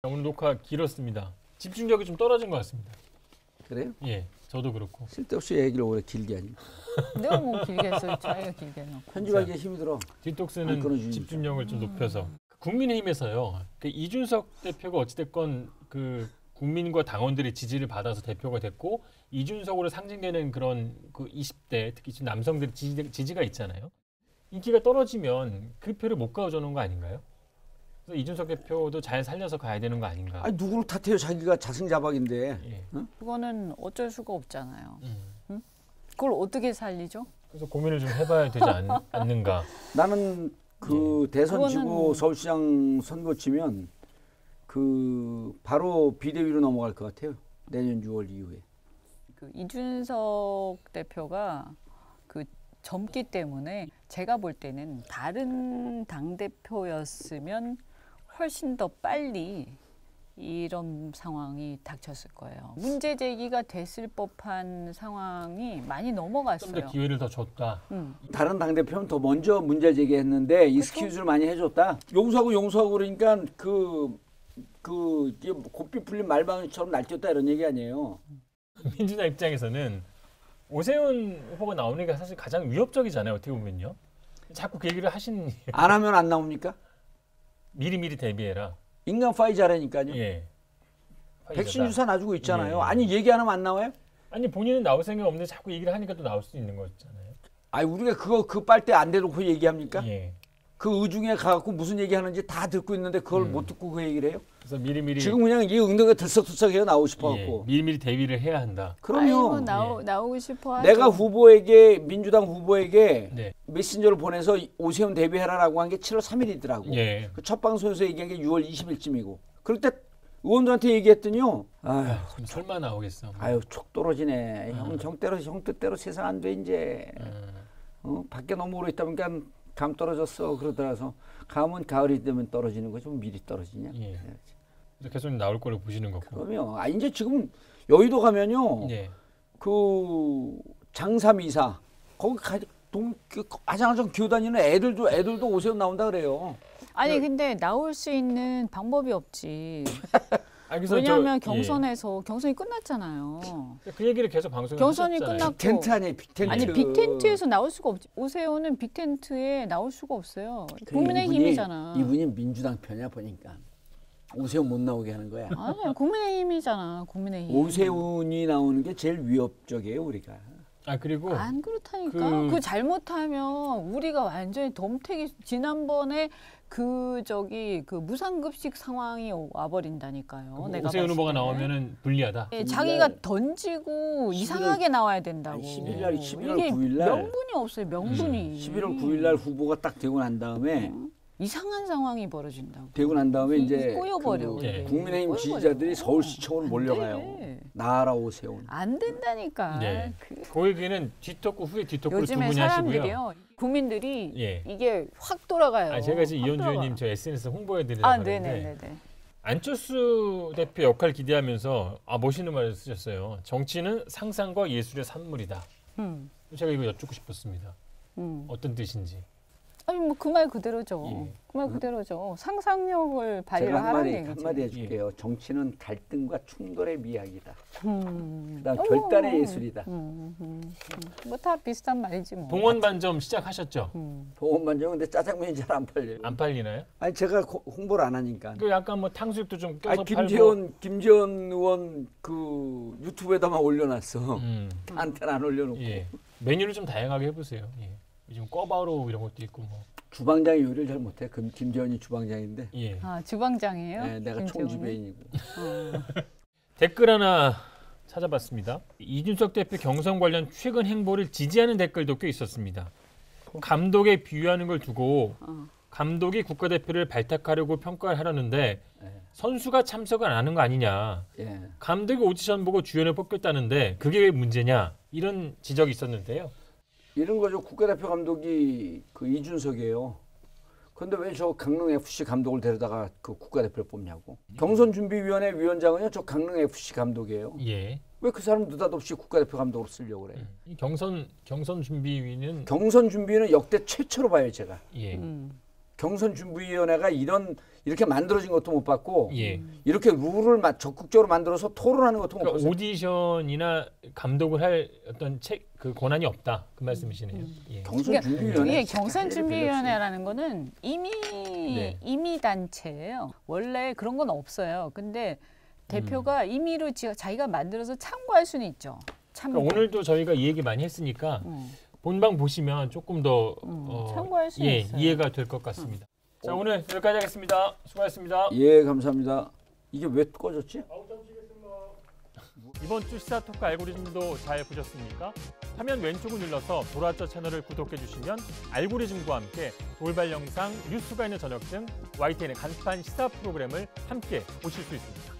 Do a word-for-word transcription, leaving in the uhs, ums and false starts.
오늘 녹화 길었습니다. 집중력이 좀 떨어진 것 같습니다. 그래요? 예, 저도 그렇고. 쓸데없이 얘기를 오래 길게 하니. 내가 뭐 길게 했어요. 자기가 길게 해놓고. 편집하기가 힘이 들어. 뒷독스는 집중력을 좀 높여서. 국민의힘에서요. 그 이준석 대표가 어찌됐건 그 국민과 당원들의 지지를 받아서 대표가 됐고 이준석으로 상징되는 그런 그 이십 대 특히 지금 남성들의 지지, 지지가 있잖아요. 인기가 떨어지면 그 표를 못 가져오는 거 아닌가요? 그래서 이준석 대표도 잘 살려서 가야 되는 거 아닌가? 아니 누구를 탓해요? 자기가 자승자박인데. 예. 응? 그거는 어쩔 수가 없잖아요. 음. 응? 그걸 어떻게 살리죠? 그래서 고민을 좀 해봐야 되지 않, 않는가? 나는 그 예. 대선 그거는... 치고 서울시장 선거 치면 그 바로 비대위로 넘어갈 것 같아요. 내년 유월 이후에. 그 이준석 대표가 그 젊기 때문에 제가 볼 때는 다른 당 대표였으면 훨씬 더 빨리 이런 상황이 닥쳤을 거예요. 문제 제기가 됐을 법한 상황이 많이 넘어갔어요. 좀 더 기회를 더 줬다. 음. 다른 당 대표는 더 먼저 문제 제기했는데 익스큐즈를 많이 해줬다. 용서하고 용서하고 그러니까 그 그 곱비 풀린 말방울처럼 날뛰었다 이런 얘기 아니에요. 민주당 입장에서는 오세훈 후보가 나오는 게 사실 가장 위협적이잖아요. 어떻게 보면요. 자꾸 그 얘기를 하신 안 하면 안 나옵니까? 미리미리 대비해라. 인간 파이 잘하니까요. 예. 백신 주사 놔주고 있잖아요. 예. 아니 얘기 안 하면 안 나와요? 아니 본인은 나올 생각 없는데 자꾸 얘기를 하니까 또 나올 수 있는 거잖아요. 아니 우리가 그거 그 빨대 안 대놓고 얘기합니까? 예. 그 의중에 가갖고 무슨 얘기하는지 다 듣고 있는데 그걸 음. 못 듣고 그 얘기를 해요? 그래서 미리미리 지금 그냥 이 응덕에 들썩들썩해요 나오고 싶어갖고. 예. 미리미리 대비를 해야 한다. 그럼요. 아이고, 나오, 예. 나오고 싶어 하죠. 내가 후보에게 민주당 후보에게 네. 메신저를 보내서 오세훈 대비해라라고 한 게 칠월 삼일이더라고. 예. 그 첫 방송에서 얘기한 게 유월 이십일쯤이고. 그럴 때 의원들한테 얘기했더니요. 아유, 아, 설마 나오겠어. 아유 촉 떨어지네. 음. 형 정대로 형 뜻대로 세상 안 돼 이제. 음. 어, 밖에 너무 오래 있다 보니까 감 떨어졌어. 그러더라서 감은 가을이 되면 떨어지는 거죠. 미리 떨어지냐. 예. 그래서 계속 나올 거를 보시는 거고. 그러면 아 이제 지금 여의도 가면요. 예. 그 장삼이사 거기 가, 동, 그 아장아장 기어다니는 애들도 애들도 오세훈 나온다 그래요. 아니 근데 나올 수 있는 방법이 없지. 아, 그래서 왜냐하면 저, 경선에서 예. 경선이 끝났잖아요. 그 얘기를 계속 방송에 경선이 하셨잖아요. 끝났고 빅텐트 아니에요, 빅텐트. 아니 빅텐트에서 나올 수가 없지. 오세훈은 빅텐트에 나올 수가 없어요. 국민의힘이잖아. 이분이, 이분이 민주당 편이야 보니까 오세훈 못 나오게 하는 거야. 아니 국민의힘이잖아. 국민의힘. 오세훈이 나오는 게 제일 위협적이에요 우리가. 아 그리고 안 그렇다니까. 그- 그 잘못하면 우리가 완전히 덤태기. 지난번에 그 저기 그 무상급식 상황이 와버린다니까요. 내가 오세훈 봤을 후보가 때. 나오면은 불리하다. 예, 자기가 던지고 이상하게 나와야 된다고. 아니, 십일 날, 십일월 이게 구일 날. 명분이 없어요. 명분이. 음. 십일월 구일 날 후보가 딱 되고 난 다음에 이상한 상황이 벌어진다고. 되고 난 다음에 이제 꼬여버려. 그 네. 국민의힘 꼬여버려. 지지자들이 서울시청으로 안 몰려가요. 돼. 나와라 오세훈. 안 된다니까. 네. 그 그 얘기는 뒤토크 후에 뒤토크를 두 요즘에 분이 하시고요. 사람들이요. 국민들이 예. 이게 확 돌아가요. 아, 제가 지금 확 이현주 돌아가. 의원님 저 에스엔에스 홍보해드리려고 아, 하는데 네네네네. 안철수 대표 역할 기대하면서 아 멋있는 말을 쓰셨어요. 정치는 상상과 예술의 산물이다. 음, 제가 이거 여쭙고 싶었습니다. 음. 어떤 뜻인지. 아니 뭐 그 말 그대로죠. 예. 그 말 그대로죠. 상상력을 발휘를 제가 하라는 한마디 얘기죠. 한마디 해줄게요. 정치는 갈등과 충돌의 미학이다. 음. 그다음 어머. 결단의 예술이다. 음, 음, 음. 뭐 다 비슷한 말이지 뭐. 동원 반점 시작하셨죠? 음. 보험반정 근데 짜장면이 잘 안 팔려요. 안 팔리나요? 아니 제가 고- 홍보를 안 하니까. 그 약간 뭐 탕수육도 좀 껴서 아니 김재원 김재원 의원 그 유튜브에다만 올려놨어. 팔고. 음. 한테는 안 올려놓고. 예. 메뉴를 좀 다양하게 해보세요. 예. 요즘 꿔바로 이런 것도 있고 뭐. 주방장이 요리를 잘 못해. 금 김재원이 주방장인데. 예. 아 주방장이에요? 네, 내가 김재원이? 총지배인이고. 어. 댓글 하나 찾아봤습니다. 이준석 대표 경선 관련 최근 행보를 지지하는 댓글도 꽤 있었습니다. 감독에 비유하는 걸 두고 어. 감독이 국가대표를 발탁하려고 평가를 하려는데 네. 선수가 참석을 안 하는 거 아니냐. 예. 감독이 오디션 보고 주연을 뽑겠다는데 그게 왜 문제냐. 이런 지적이 있었는데요. 이런 거죠. 국가대표 감독이 그 이준석이에요. 그런데 왜 저 강릉 에프씨 감독을 데려다가 그 국가대표를 뽑냐고. 경선준비위원회 위원장은요. 저 강릉 에프씨 감독이에요. 예. 왜 그 사람 느닷없이 국가대표 감독으로 쓰려고 그래. 음. 이 경선 경선 준비위는 경선 준비는 역대 최초로 봐요 제가. 예. 음. 경선준비위원회가 이런 이렇게 만들어진 것도 못 봤고 예. 이렇게 룰을 마- 적극적으로 만들어서 토론하는 것도 못 그러니까 봤어요. 오디션이나 감독을 할 어떤 책 그 권한이 없다 그 말씀이시네요. 예. 경선준비위원회 이게 경선준비위원회라는 거는 이미 네. 이미 단체예요. 원래 그런 건 없어요. 근데 대표가 음. 임의로 지- 자기가 만들어서 참고할 수는 있죠. 참고. 그러니까 오늘도 저희가 이 얘기 많이 했으니까 음. 본방 보시면 조금 더 음, 어, 참고할 수 예, 있어요. 이해가 될 것 같습니다. 자 오늘 여기까지 하겠습니다. 수고하셨습니다. 예, 감사합니다. 이게 왜 꺼졌지? 이번 주 시사토크 알고리즘도 잘 보셨습니까? 화면 왼쪽을 눌러서 보라저 채널을 구독해 주시면 알고리즘과 함께 돌발 영상, 뉴스가 있는 저녁 등 와이티엔의 간판 시사 프로그램을 함께 보실 수 있습니다.